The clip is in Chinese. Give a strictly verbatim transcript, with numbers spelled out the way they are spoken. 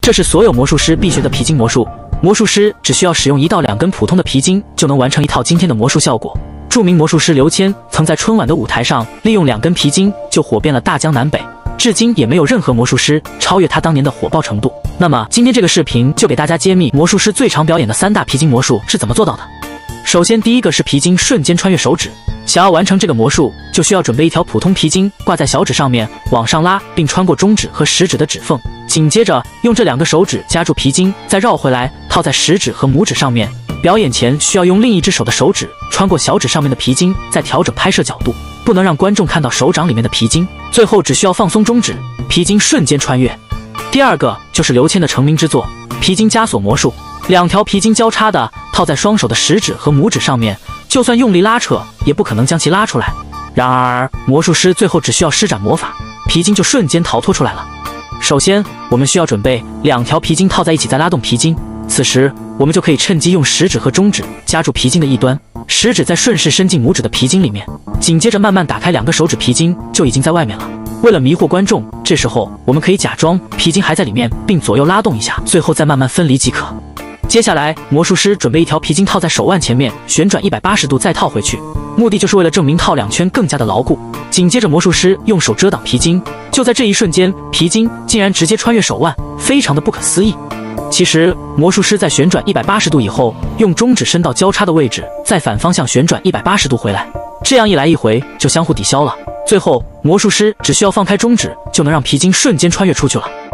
这是所有魔术师必学的皮筋魔术。魔术师只需要使用一到两根普通的皮筋，就能完成一套惊天的魔术效果。著名魔术师刘谦曾在春晚的舞台上利用两根皮筋就火遍了大江南北，至今也没有任何魔术师超越他当年的火爆程度。那么今天这个视频就给大家揭秘魔术师最常表演的三大皮筋魔术是怎么做到的。首先，第一个是皮筋瞬间穿越手指。想要完成这个魔术，就需要准备一条普通皮筋挂在小指上面，往上拉，并穿过中指和食指的指缝。紧接着用这两个手指夹住皮筋，再绕回来套在食指和拇指上面。表演前需要用另一只手的手指穿过小指上面的皮筋，再调整拍摄角度，不能让观众看到手掌里面的皮筋。最后只需要放松中指，皮筋瞬间穿越。第二个就是刘谦的成名之作——皮筋枷锁魔术。两条皮筋交叉的套在双手的食指和拇指上面，就算用力拉扯，也不可能将其拉出来。然而，魔术师最后只需要施展魔法，皮筋就瞬间逃脱出来了。首先，我们需要准备两条皮筋套在一起，再拉动皮筋。此时，我们就可以趁机用食指和中指夹住皮筋的一端，食指再顺势伸进拇指的皮筋里面，紧接着慢慢打开两个手指，皮筋就已经在外面了。为了迷惑观众，这时候我们可以假装皮筋还在里面，并左右拉动一下，最后再慢慢分离即可。接下来，魔术师准备一条皮筋套在手腕前面，旋转一百八十度再套回去，目的就是为了证明套两圈更加的牢固。紧接着，魔术师用手遮挡皮筋，就在这一瞬间，皮筋竟然直接穿越手腕，非常的不可思议。其实，魔术师在旋转一百八十度以后，用中指伸到交叉的位置，再反方向旋转一百八十度回来，这样一来一回就相互抵消了。最后，魔术师只需要放开中指，就能让皮筋瞬间穿越出去了。